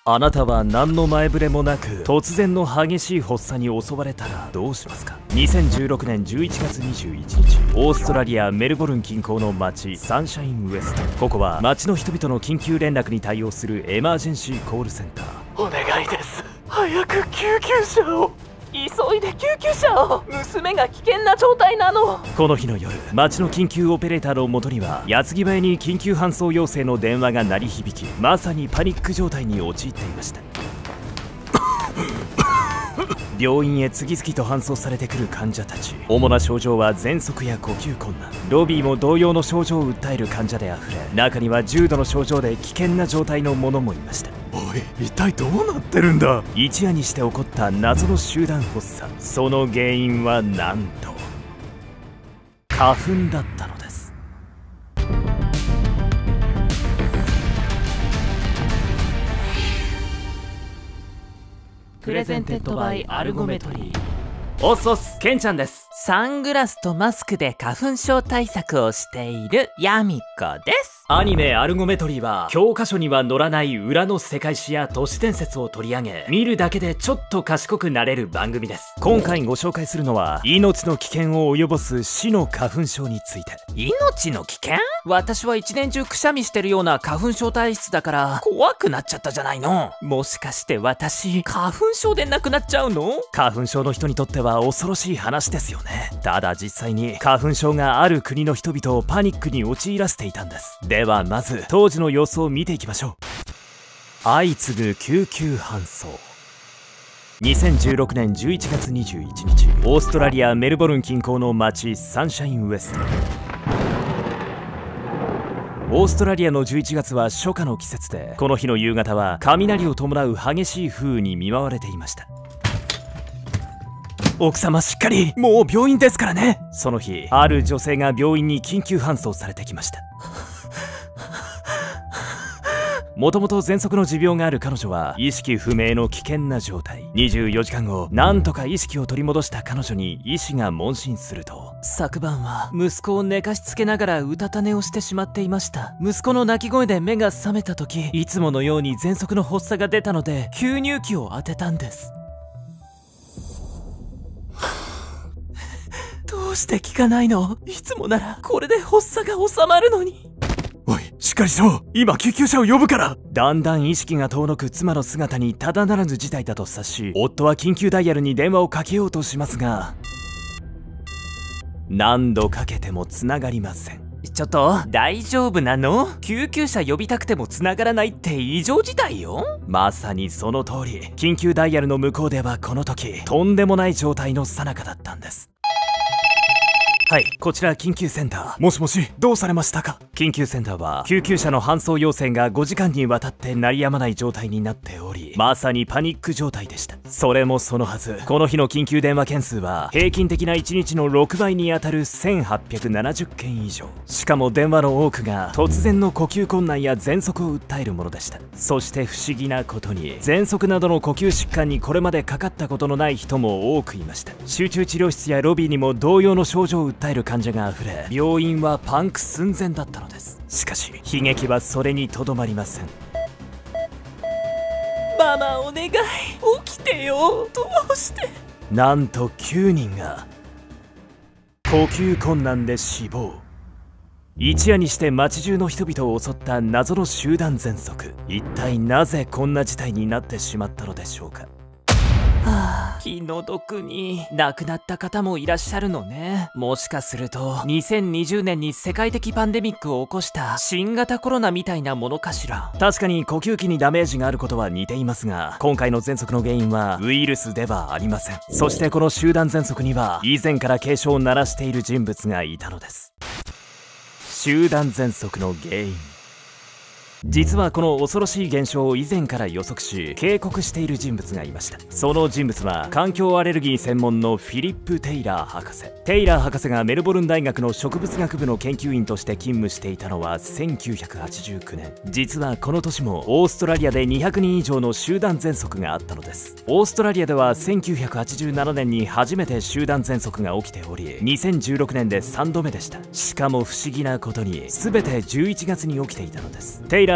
あなたは何の前触れもなく突然の激しい発作に襲われたらどうしますか。2016年11月21日、オーストラリア・メルボルン近郊の町サンシャインウエスト。ここは町の人々の緊急連絡に対応するエマージェンシーコールセンター。 お願いです、早く救急車を。急いで救急車を。娘が危険な状態なの。 この日の夜、町の緊急オペレーターの元には矢継ぎ早に緊急搬送要請の電話が鳴り響き、まさにパニック状態に陥っていました。病院へ次々と搬送されてくる患者たち。主な症状は喘息や呼吸困難。ロビーも同様の症状を訴える患者であふれ、中には重度の症状で危険な状態の者もいました。 おい、一体どうなってるんだ。 一夜にして起こった謎の集団発作。その原因はなんと花粉だったのです。 プレゼンテッドバイアルゴメトリー。 おっそっす、ケンちゃんです。 サングラスとマスクで花粉症対策をしているヤミコです。 アニメ「アルゴメトリー」は教科書には載らない裏の世界史や都市伝説を取り上げ、見るだけでちょっと賢くなれる番組です。今回ご紹介するのは命の危険を及ぼす死の花粉症について。 命の危険？私は一年中くしゃみしてるような花粉症体質だから怖くなっちゃったじゃないの。もしかして私花粉症で亡くなっちゃうの？ 花粉症の人にとっては恐ろしい話ですよね。ただ実際に花粉症がある国の人々をパニックに陥らせていたんです。ではまず当時の様子を見ていきましょう。相次ぐ救急搬送。2016年11月21日、オーストラリア・メルボルン近郊の町サンシャインウエスト。オーストラリアの11月は初夏の季節で、この日の夕方は雷を伴う激しい風雨に見舞われていました。奥様しっかり、もう病院ですからね。その日、ある女性が病院に緊急搬送されてきました。もともと喘息の持病がある彼女は意識不明の危険な状態。24時間後、なんとか意識を取り戻した彼女に医師が問診すると、 昨晩は息子を寝かしつけながらうたた寝をしてしまっていました。息子の泣き声で目が覚めた時、いつものように喘息の発作が出たので吸入器を当てたんです。どうして効かないの？いつもならこれで発作が収まるのに。 おい、しっかりしろ。今救急車を呼ぶから。 だんだん意識が遠のく妻の姿にただならぬ事態だと察し、夫は緊急ダイヤルに電話をかけようとしますが、何度かけても繋がりません。 ちょっと大丈夫なの？救急車呼びたくても繋がらないって異常事態よ。 まさにその通り、緊急ダイヤルの向こうではこの時とんでもない状態の最中だったんです。はい、こちら緊急センター。 もしもし、どうされましたか？ 緊急センターは救急車の搬送要請が5時間にわたって鳴りやまない状態になっており、まさにパニック状態でした。それもそのはず、この日の緊急電話件数は平均的な1日の6倍にあたる1870件以上。しかも電話の多くが突然の呼吸困難や喘息を訴えるものでした。そして不思議なことに、喘息などの呼吸疾患にこれまでかかったことのない人も多くいました。集中治療室やロビーにも同様の症状を訴える患者があふれ、病院はパンク寸前だったのです。しかし悲劇はそれにとどまりません。 ママお願い、起きてよ。どうして？ なんと9人が呼吸困難で死亡。一夜にして街中の人々を襲った謎の集団喘息。一体なぜこんな事態になってしまったのでしょうか。 気の毒に亡くなった方もいらっしゃるのね。もしかすると2020年に世界的パンデミックを起こした新型コロナみたいなものかしら。 確かに呼吸器にダメージがあることは似ていますが、今回の喘息の原因はウイルスではありません。そしてこの集団喘息には以前から警鐘を鳴らしている人物がいたのです。集団喘息の原因。実はこの恐ろしい現象を以前から予測し警告している人物がいました。その人物は環境アレルギー専門のフィリップ・テイラー博士。テイラー博士がメルボルン大学の植物学部の研究員として勤務していたのは1989年。実はこの年もオーストラリアで200人以上の集団喘息があったのです。オーストラリアでは1987年に初めて集団喘息が起きており、2016年で3度目でした。しかも不思議なことに全て11月に起きていたのです。テイラー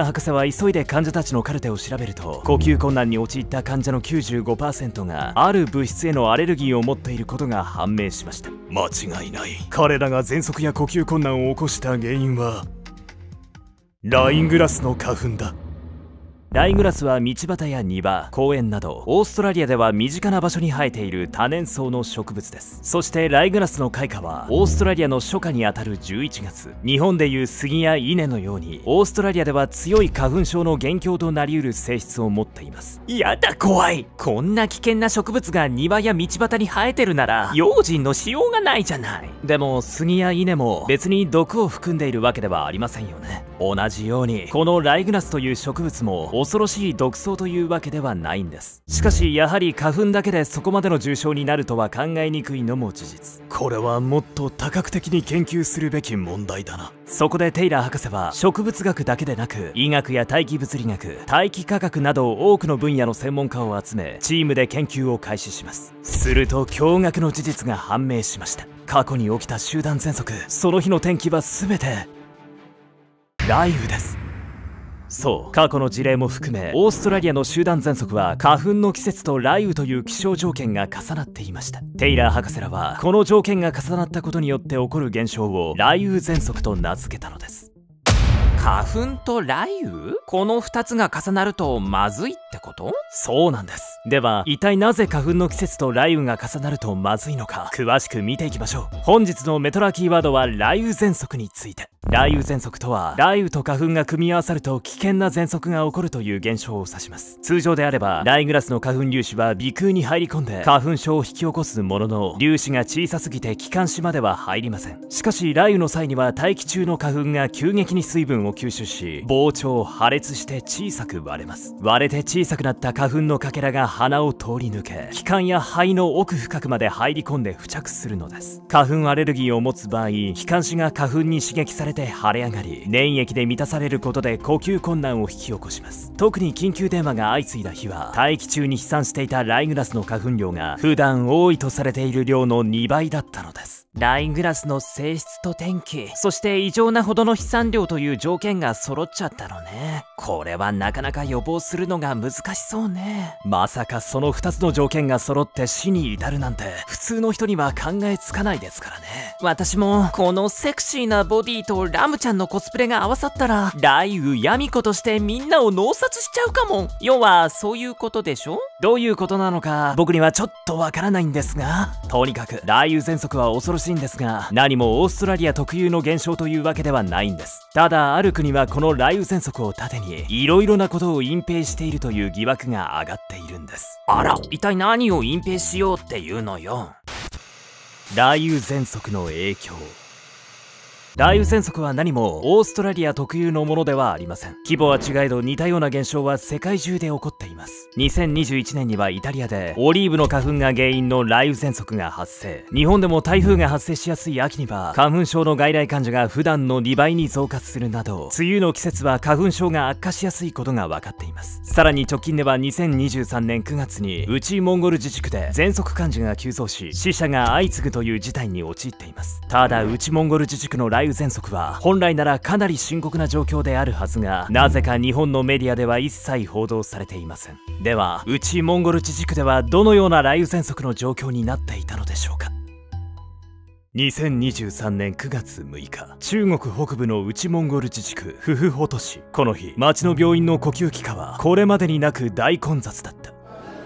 ラー博士は急いで患者たちのカルテを調べると、呼吸困難に陥った患者の 95% がある物質へのアレルギーを持っていることが判明しました。 間違いない。彼らが喘息や呼吸困難を起こした原因はライングラスの花粉だ。 ライグラスは道端や庭、公園などオーストラリアでは身近な場所に生えている多年草の植物です。そしてライグラスの開花はオーストラリアの初夏にあたる11月、日本でいう杉や稲のようにオーストラリアでは強い花粉症の元凶となりうる性質を持っています。 やだ怖い。こんな危険な植物が庭や道端に生えてるなら用心のしようがないじゃない。 でも杉や稲も別に毒を含んでいるわけではありませんよね。同じようにこのライグラスという植物も恐ろしい毒草というわけではないんです。しかしやはり花粉だけでそこまでの重症になるとは考えにくいのも事実。 これはもっと多角的に研究するべき問題だな。 そこでテイラー博士は植物学だけでなく医学や大気物理学、大気科学など多くの分野の専門家を集めチームで研究を開始します。すると驚愕の事実が判明しました。過去に起きた集団喘息、その日の天気は全て雷雨です。そう、過去の事例も含めオーストラリアの集団喘息は花粉の季節と雷雨という気象条件が重なっていました。テイラー博士らはこの条件が重なったことによって起こる現象を雷雨喘息と名付けたのです。 花粉と雷雨？この2つが重なるとまずいってこと？ そうなんです。では一体なぜ花粉の季節と雷雨が重なるとまずいのか、詳しく見ていきましょう。本日のメトラキーワードは雷雨喘息について。雷雨喘息とは雷雨と花粉が組み合わさると危険な喘息が起こるという現象を指します。通常であればライグラスの花粉粒子は鼻腔に入り込んで花粉症を引き起こすものの、粒子が小さすぎて気管支までは入りません。しかし雷雨の際には大気中の花粉が急激に水分を吸収し膨張破裂して小さく割れます。割れて小さくなった花粉のかけらが鼻を通り抜け気管や肺の奥深くまで入り込んで付着するのです。花粉アレルギーを持つ場合、気管支が花粉に刺激されて腫れ上がり粘液で満たされることで呼吸困難を引き起こします。特に緊急電話が相次いだ日は大気中に飛散していたライグラスの花粉量が普段多いとされている量の2倍だったのです。 ライグラスの性質と天気、そして異常なほどの飛散量という条件が揃っちゃったのね。これはなかなか予防するのが難しそうね。 まさかその2つの条件が揃って死に至るなんて普通の人には考えつかないですからね。 私もこのセクシーなボディとラムちゃんのコスプレが合わさったら雷雨ヤミコとしてみんなを脳殺しちゃうかも。要はそういうことでしょ？ どういうことなのか僕にはちょっとわからないんですが、とにかく雷雨喘息は恐ろしいんですが、何もオーストラリア特有の現象というわけではないんです。ただある国はこの雷雨喘息を盾にいろいろなことを隠蔽しているという疑惑が上がっているんです。 あら、一体何を隠蔽しようっていうのよ。 雷雨喘息の影響。雷雨喘息は何もオーストラリア特有のものではありません。規模は違えど似たような現象は世界中で起こっています。2021年にはイタリアでオリーブの花粉が原因の雷雨喘息が発生。日本でも台風が発生しやすい秋には花粉症の外来患者が普段の2倍に増加するなど、梅雨の季節は花粉症が悪化しやすいことが分かっています。さらに直近では2023年9月に内モンゴル自治区で喘息患者が急増し死者が相次ぐという事態に陥っています。ただ内モンゴル自治区の雷雨喘息は本来ならかなり深刻な状況であるはずが、なぜか日本のメディアでは一切報道されていません。では内モンゴル自治区ではどのような雷雨喘息の状況になっていたのでしょうか。2023年9月6日、中国北部の内モンゴル自治区フフホト市。この日町の病院の呼吸器科はこれまでになく大混雑だった。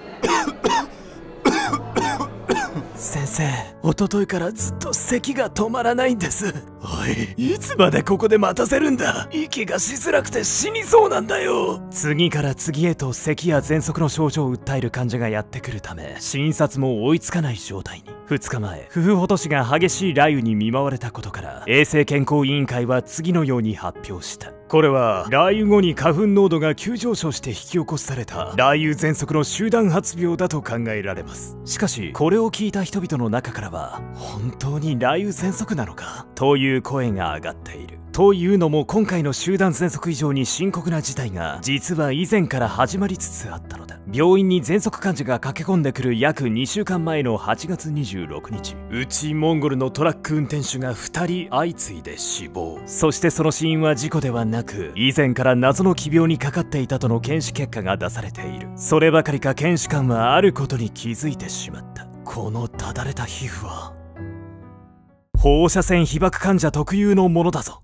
先生、一昨日からずっと咳が止まらないんです。おい、いつまでここで待たせるんだ。息がしづらくて死にそうなんだよ。 次から次へと咳や喘息の症状を訴える患者がやってくるため診察も追いつかない状態に。2日前、フフホト市が激しい雷雨に見舞われたことから衛生健康委員会は次のように発表した。これは雷雨後に花粉濃度が急上昇して引き起こされた雷雨喘息の集団発病だと考えられます。しかしこれを聞いた人々の中からは本当に雷雨喘息なのかという声が上がっている。 というのも今回の集団喘息以上に深刻な事態が実は以前から始まりつつあったのだ。病院に喘息患者が駆け込んでくる約2週間前の8月26日、内モンゴルのトラック運転手が2人相次いで死亡。そしてその死因は事故ではなく、以前から謎の奇病にかかっていたとの検視結果が出されている。そればかりか検視官はあることに気づいてしまった。このただれた皮膚は放射線被曝患者特有のものだぞ。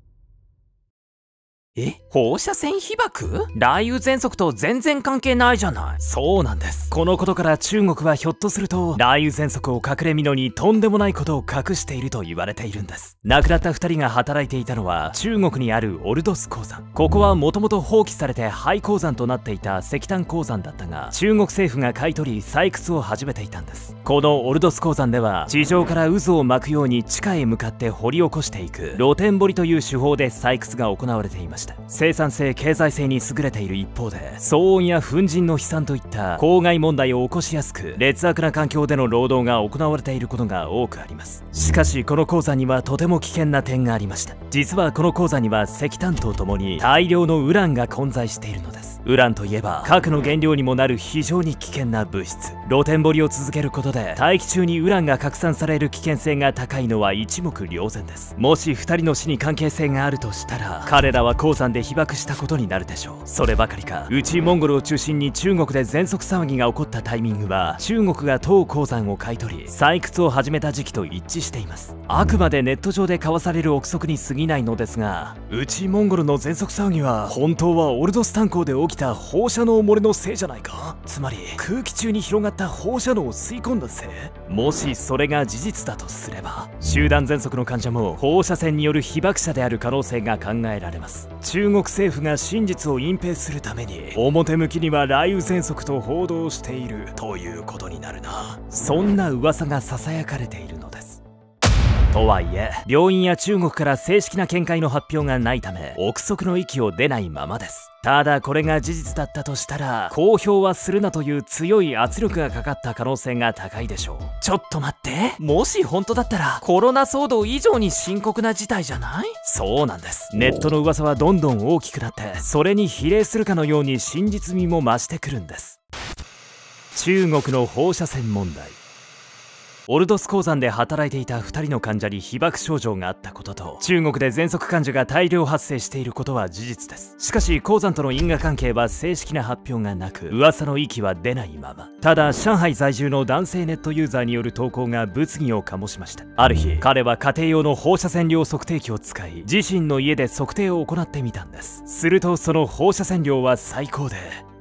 放射線被曝？雷雨喘息と全然関係ないじゃない。 そうなんです。このことから中国はひょっとすると雷雨喘息を隠れ蓑にとんでもないことを隠していると言われているんです。亡くなった2人が働いていたのは中国にあるオルドス鉱山。ここはもともと放棄されて廃鉱山となっていた石炭鉱山だったが、中国政府が買い取り採掘を始めていたんです。このオルドス鉱山では地上から渦を巻くように地下へ向かって掘り起こしていく露天掘りという手法で採掘が行われていました。生産性経済性に優れている一方で、騒音や粉塵の飛散といった公害問題を起こしやすく劣悪な環境での労働が行われていることが多くあります。しかしこの鉱山にはとても危険な点がありました。実はこの鉱山には石炭とともに大量のウランが混在しているのです。ウランといえば核の原料にもなる非常に危険な物質。露天掘りを続けることで大気中にウランが拡散される危険性が高いのは一目瞭然です。もし2人の死に関係性があるとしたら、彼らは鉱山で被爆したことになるでしょう。そればかりか、内モンゴルを中心に中国で喘息騒ぎが起こったタイミングは中国が当鉱山を買い取り採掘を始めた時期と一致しています。あくまでネット上で交わされる憶測に過ぎないのですが、内モンゴルの喘息騒ぎは本当はオルドス炭鉱で起きた放射能漏れのせいじゃないか。つまり空気中に広がった放射能を吸い込んだせい。もしそれが事実だとすれば、集団喘息の患者も放射線による被爆者である可能性が考えられます。中国政府が真実を隠蔽するために表向きには雷雨喘息と報道しているということになるな。そんな噂がささやかれているのです。とはいえ病院や中国から正式な見解の発表がないため憶測の域を出ないままです。ただこれが事実だったとしたら、公表はするなという強い圧力がかかった可能性が高いでしょう。 ちょっと待って、もし本当だったらコロナ騒動以上に深刻な事態じゃない？ そうなんです。ネットの噂はどんどん大きくなって、それに比例するかのように真実味も増してくるんです。中国の放射線問題。オルドス鉱山で働いていた2人の患者に被爆症状があったことと、中国で喘息患者が大量発生していることは事実です。しかし鉱山との因果関係は正式な発表がなく、噂の域は出ないまま。ただ上海在住の男性ネットユーザーによる投稿が物議を醸しました。ある日彼は家庭用の放射線量測定器を使い、自身の家で測定を行ってみたんです。するとその放射線量は最高で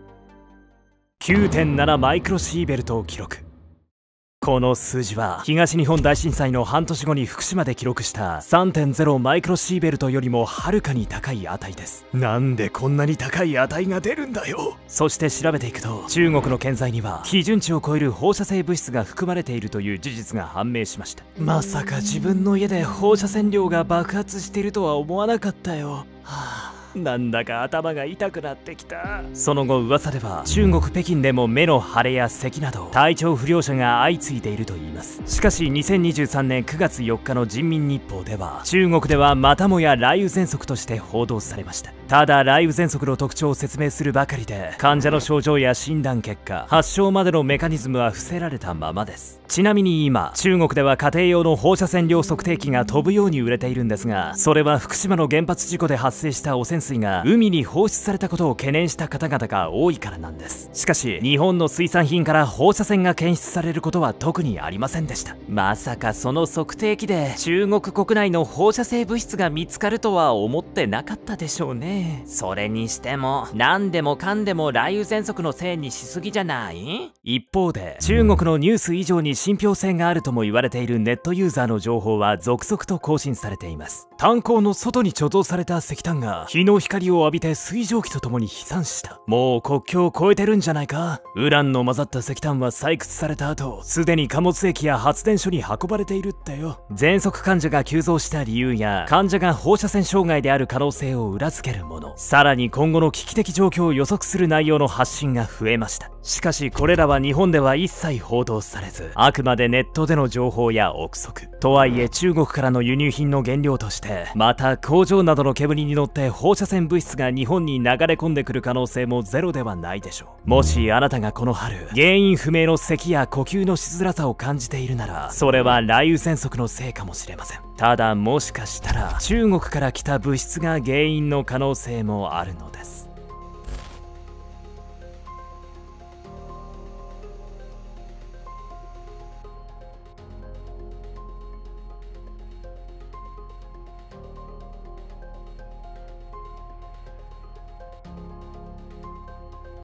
9.7 マイクロシーベルトを記録。この数字は東日本大震災の半年後に福島で記録した 3.0 マイクロシーベルトよりもはるかに高い値です。 なんでこんなに高い値が出るんだよ。 そして調べていくと、中国の建材には基準値を超える放射性物質が含まれているという事実が判明しました。 まさか自分の家で放射線量が爆発しているとは思わなかったよ。はあ、なんだか頭が痛くなってきた。 その後噂では中国北京でも目の腫れや咳など体調不良者が相次いでいるといいます。しかし2023年9月4日の人民日報では、中国ではまたもや雷雨喘息として報道されました。ただ雷雨喘息の特徴を説明するばかりで、患者の症状や診断結果、発症までのメカニズムは伏せられたままです。ちなみに今中国では家庭用の放射線量測定器が飛ぶように売れているんですが、それは福島の原発事故で発生した汚染水が海に放出されたことを懸念した方々が多いからなんです。しかし日本の水産品から放射線が検出されることは特にありませんでした。 まさかその測定器で中国国内の放射性物質が見つかるとは思ってなかったでしょうね。それにしても何でもかんでも雷雨喘息のせいにしすぎじゃない？ 一方で中国のニュース以上に信憑性があるとも言われているネットユーザーの情報は続々と更新されています。炭鉱の外に貯蔵された石炭が日の光を浴びて水蒸気とともに飛散した。もう国境を越えてるんじゃないか。ウランの混ざった石炭は採掘された後、すでに貨物駅や発電所に運ばれているってよ。喘息患者が急増した理由や患者が放射線障害である可能性を裏付けるもの、さらに今後の危機的状況を予測する内容の発信が増えました。 しかしこれらは日本では一切報道されず、あくまでネットでの情報や憶測。とはいえ中国からの輸入品の原料として、また工場などの煙に乗って放射線物質が日本に流れ込んでくる可能性もゼロではないでしょう。もしあなたがこの春、原因不明の咳や呼吸のしづらさを感じているなら、それは雷雨喘息のせいかもしれません。ただもしかしたら中国から来た物質が原因の可能性もあるのです。